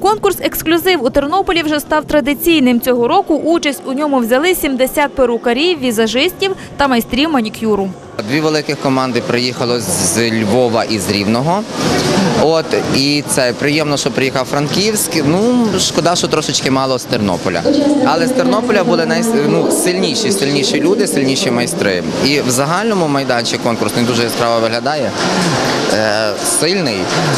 Конкурс «Ексклюзив» у Тернополі вже став традиційним. Цього року участь у ньому взяли 70 перукарів, візажистів та майстрів манікюру. Дві великі команди приїхало з Львова і з Рівного. І це приємно, що приїхав Франківськ. Шкода, що трошечки мало з Тернополя. Але з Тернополя були сильніші люди, сильніші майстри. І в загальному майданчик конкурсний дуже яскраво виглядає. Сильний,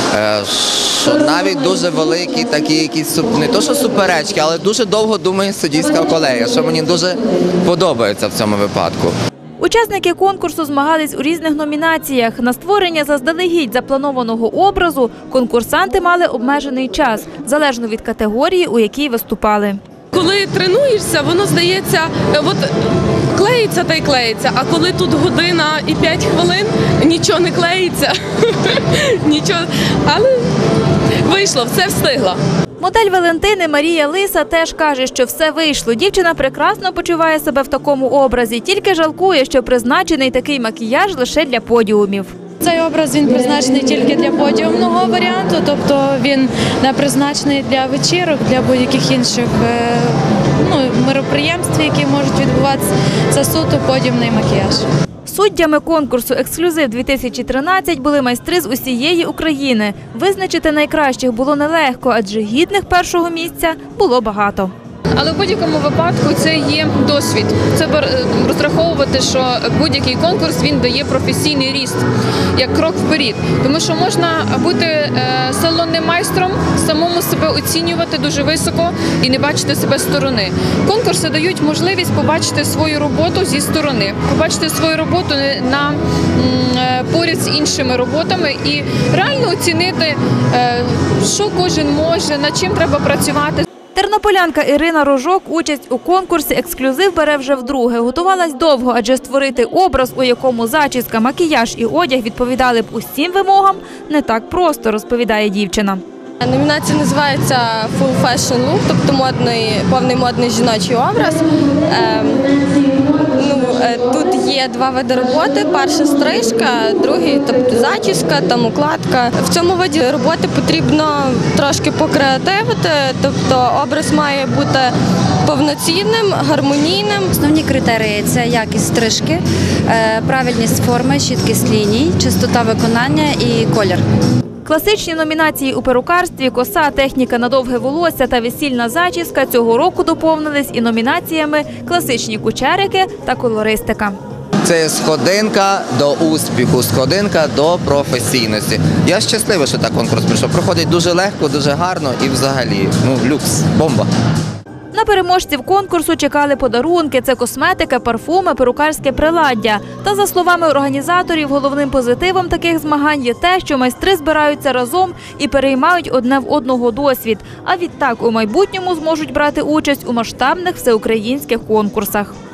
що навіть дуже великі такі якісь, не то що суперечки, але дуже довго думає суддівська колегія, що мені дуже подобається в цьому випадку. Учасники конкурсу змагались у різних номінаціях. На створення заздалегідь запланованого образу конкурсанти мали обмежений час, залежно від категорії, у якій виступали. Коли тренуєшся, воно здається, клеїться та й клеїться, а коли тут година і 5 хвилин, нічого не клеїться, нічого, але вийшло, все встигла. Модель Валентини Марія Лиса теж каже, що все вийшло. Дівчина прекрасно почуває себе в такому образі, тільки жалкує, що призначений такий макіяж лише для подіумів. Цей образ він призначений тільки для подіумного варіанту, тобто він не призначений для вечірок, для будь-яких інших мероприємств, які можуть відбуватися. Це суто подіумний макіяж. Суддями конкурсу «Ексклюзив-2013» були майстри з усієї України. Визначити найкращих було нелегко, адже гідних першого місця було багато. Але в будь-якому випадку це є досвід. Це розраховувати, що будь-який конкурс він дає професійний ріст, як крок вперед. Тому що можна бути салонним майстром, самому себе оцінювати дуже високо і не бачити себе з сторони. Конкурси дають можливість побачити свою роботу зі сторони, побачити свою роботу поряд з іншими роботами і реально оцінити, що кожен може, над чим треба працювати. Тернополянка Ірина Рожок участь у конкурсі «Ексклюзив» бере вже вдруге. Готувалась довго, адже створити образ, у якому зачіска, макіяж і одяг відповідали б усім вимогам, не так просто, розповідає дівчина. Номінація називається «Full Fashion Look», тобто повний модний жіночий образ. Тут є два види роботи. Перша стрижка, другий тобто зачіска, там укладка. В цьому виді роботи потрібно трошки покреативити, тобто образ має бути повноцінним, гармонійним. Основні критерії – це якість стрижки, правильність форми, чіткість ліній, чистота виконання і колір. Класичні номінації у перукарстві, коса, техніка на довге волосся та весільна зачіска цього року доповнились і номінаціями класичні кучерики та колористика. Це сходинка до успіху, сходинка до професійності. Я щасливий, що так конкурс прийшов. Проходить дуже легко, дуже гарно і взагалі люкс, бомба. На переможців конкурсу чекали подарунки – це косметика, парфуми, перукарське приладдя. Та, за словами організаторів, головним позитивом таких змагань є те, що майстри збираються разом і переймають одне в одного досвід. А відтак у майбутньому зможуть брати участь у масштабних всеукраїнських конкурсах.